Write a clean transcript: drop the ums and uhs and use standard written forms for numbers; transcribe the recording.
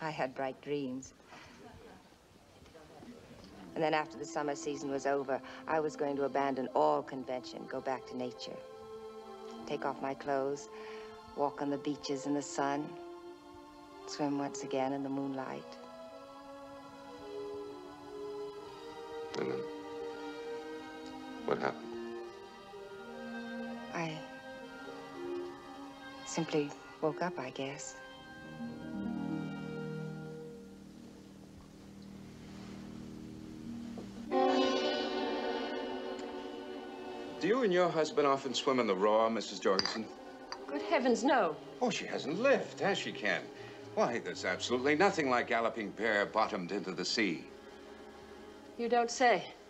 I had bright dreams. And then after the summer season was over, I was going to abandon all convention, go back to nature. Take off my clothes, walk on the beaches in the sun, swim once again in the moonlight. And then, what happened? I simply woke up, I guess. Do you and your husband often swim in the Roar, Mrs. Jorgensen? Good heavens, no. Oh, she hasn't lived, has she, Ken? Why, there's absolutely nothing like galloping pair bottomed into the sea. You don't say.